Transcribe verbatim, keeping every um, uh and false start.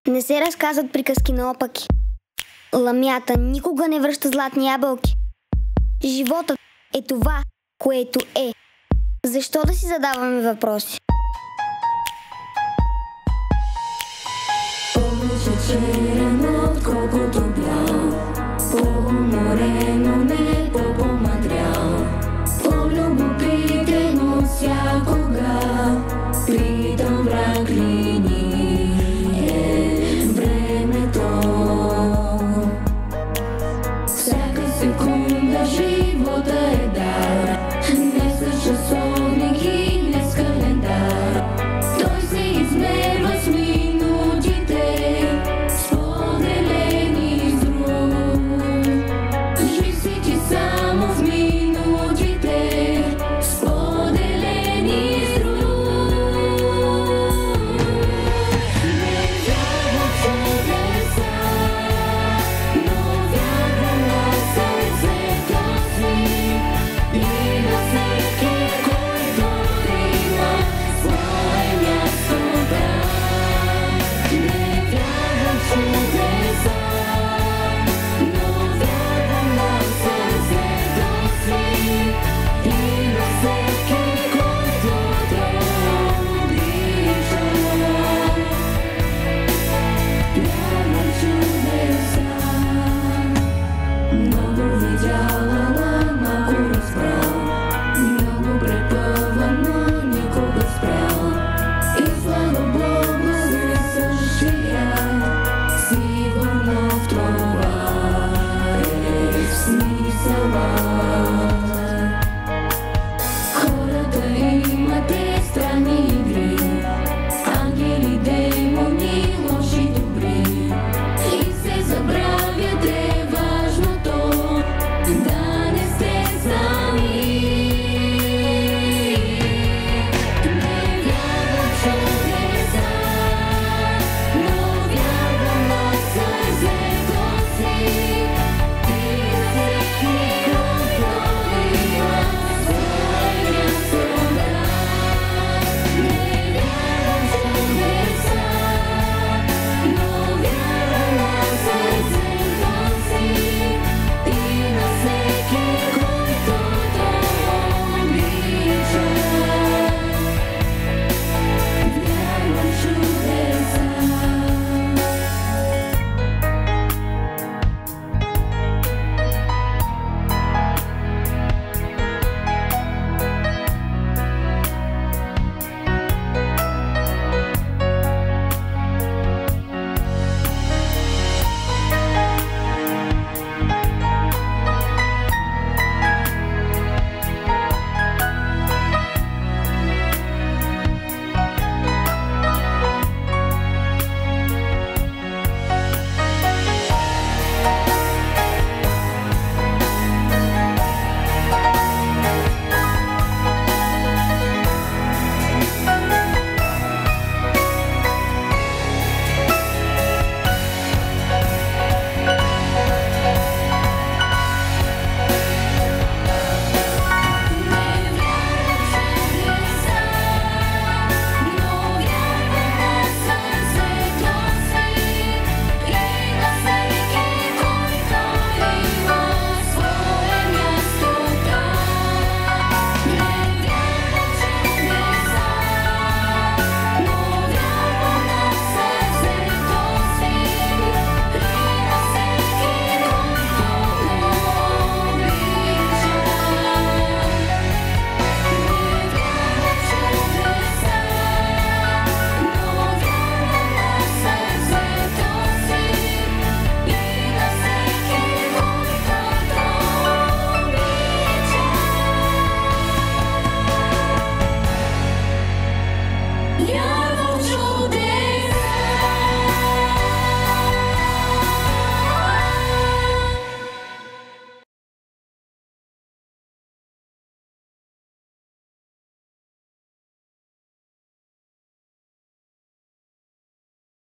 Не се разказват приказки наопаки. Ламята никога не връща златни ябълки. Животът е това, което е. Защо да си задаваме въпроси? Повече черен, отколкото бял, по-уморено, не по-помадрял, по-любопитено всякога, притом враг ли ни е времето. Всяка секунда живота е дар, не с часовник и не с календар. Той се измерва с минутите, споделени с друг. Жив си ти само в минутите, споделени с друг. Не вярвам в чудеса, но вярвам на сърцето си и на всеки, който има свое място там. Не вярвам в чудеса, но вярвам на сърцето си и на всеки, който те обича. Вярвам в чудеса, много видяла